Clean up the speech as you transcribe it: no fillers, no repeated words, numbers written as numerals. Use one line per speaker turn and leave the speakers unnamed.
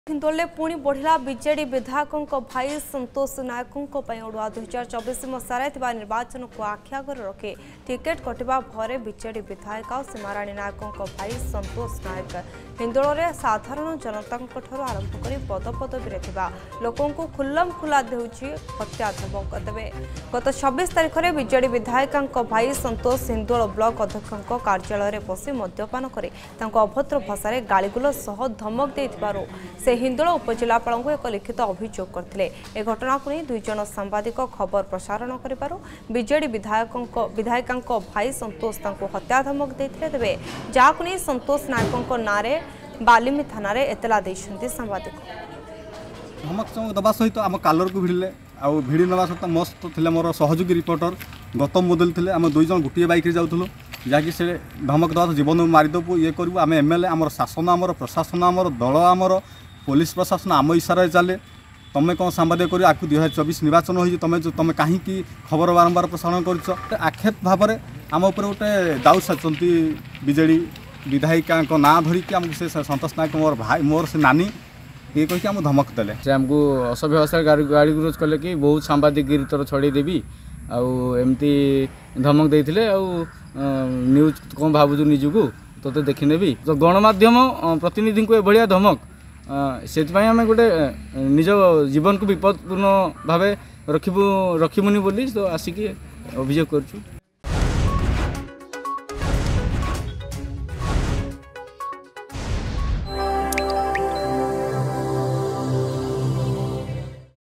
हिंदोले पुणी बढ़ला बीजेडी विधायकों भाई संतोष नायकों अड़ुआ 2024 मसीह निर्वाचन को आख्यागर रखी टिकेट कटिबा भरे बीजेडी विधायक सीमाराणी नायकों भाई संतोष नायक हिंदोल में साधारण जनता आरंभ कर पदपदवी लोकों खुल्लम खुला देउछि हत्या धमक देवे। गत 26 तारिख में बीजेडी विधायक भाई संतोष हिंदोल ब्लॉक अध्यक्ष कार्यालय में बसी मद्यपान कर अभद्र भाषा गाड़ीगुल सह धमक देथिबारु से हिंदोल उपजिलापाल को एक लिखित अभियोग करते। ए घटना को नहीं 2 जन सांबादिक खबर प्रसारण करिबारु बीजेडी विधायक भाई संतोष हत्या धमक देथिले देबे जाको नहीं संतोष नायकों नारे बालिमी थाना रे एतला देइछन्ति सांबादिक
धमक चमक दबा सहित आम कालर को भिड़े आउ भिड़ी नवा सहित मस्त थिले मोर सहयोगी रिपोर्टर गौतम मोदल थिले आम 2 जन गोटे बाइक रे जाउथलो जहाँकि से धमक दवा जीवन मारिदेबू ये करूँ आम एमएलए आम शासन आम प्रशासन आम दल आमर पुलिस प्रशासन आम इशारा चले तुम कौन सांबादिक कर 2024 निर्वाचन हो तुम कहीं खबर बारंबार प्रसारण कर आक्षेप भाव में आम उपर गोटे दाऊ साजती बीजेडी विधायिका ना धरिकी आमको से संतोष नायक मोर भाई मोर से नानी ये कहीं आम धमक देले
से आमको असभ्य भाषा गाड़ी गुरोज कले कि बहुत सांबादिक गिरी तोर छड़ेदेवी आमती धमक देते न्यूज कौन भावुँ निजुक तो देखने तो गणमाध्यम प्रतिनिधि को एभलिया धमक से आम गोटे निज जीवन को विपदपूर्ण भाव रखिबुनि बोली तो आसिक अभियोग कर।